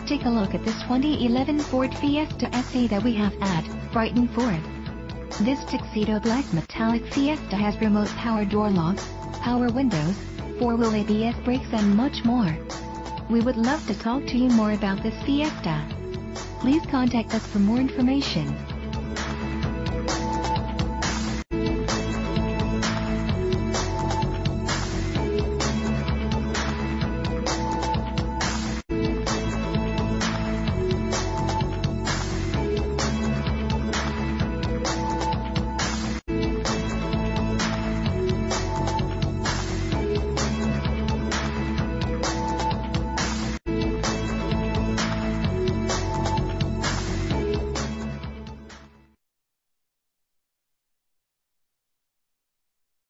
take a look at this 2011 Ford Fiesta SE that we have at Brighton Ford. This Tuxedo Black Metallic Fiesta has remote power door locks, power windows, 4-wheel ABS brakes and much more. We would love to talk to you more about this Fiesta. Please contact us for more information.